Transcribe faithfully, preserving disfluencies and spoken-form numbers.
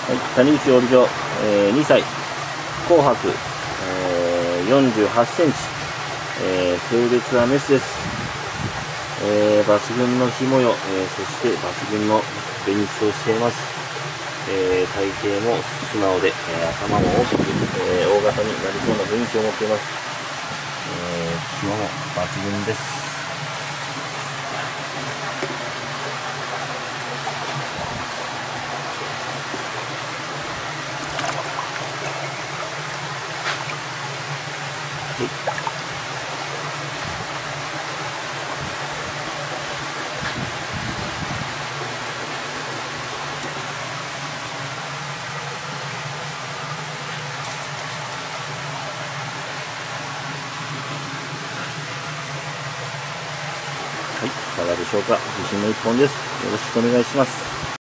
はい、谷口織女、えー、にさい、紅白、えー、よんじゅうはちセンチ、えー、性別はメスです。えー、抜群のひもよ、えー、そして抜群のベニスをしています。えー、体型も素直で、えー、頭も大きく、えー、大型になりそうな雰囲気を持っています。えー、ひもも抜群です。はい、いかがでしょうか。自信の一本です。よろしくお願いします。